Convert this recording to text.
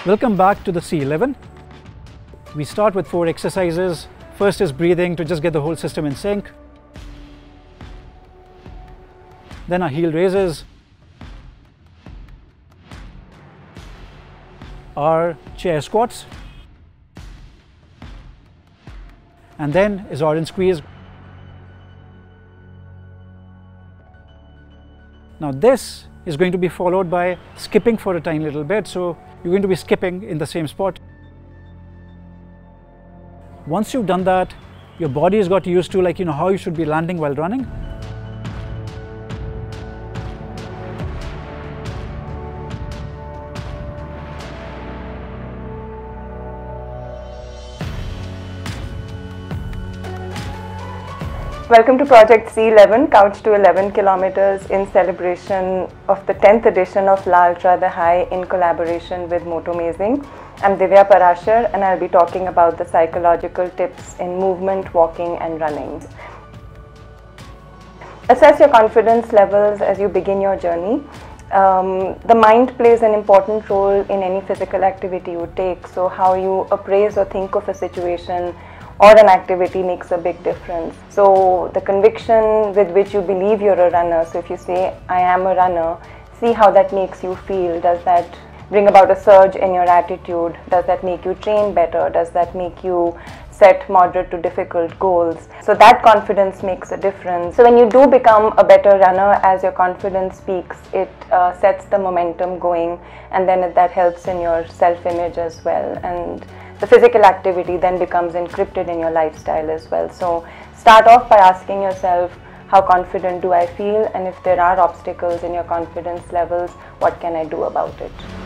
Welcome back to the C11. We start with 4 exercises. First is breathing to just get the whole system in sync. Then our heel raises. Our chair squats. And then is orange squeeze. Now this is going to be followed by skipping for a tiny little bit. So you're going to be skipping in the same spot. Once you've done that, your body has got used to how you should be landing while running. Welcome to Project C11, Couch to 11 kilometers in celebration of the 10th edition of La Ultra The High in collaboration with Motomazing. I'm Divya Parashar and I'll be talking about the psychological tips in movement, walking and running. Assess your confidence levels as you begin your journey. The mind plays an important role in any physical activity you take, so how you appraise or think of a situation or an activity makes a big difference. So the conviction with which you believe you're a runner, so if you say, I am a runner, see how that makes you feel. Does that bring about a surge in your attitude? Does that make you train better? Does that make you set moderate to difficult goals? So that confidence makes a difference. So when you do become a better runner, as your confidence peaks, it sets the momentum going, and then that helps in your self-image as well. And the physical activity then becomes encrypted in your lifestyle as well. So start off by asking yourself, how confident do I feel? And if there are obstacles in your confidence levels, what can I do about it?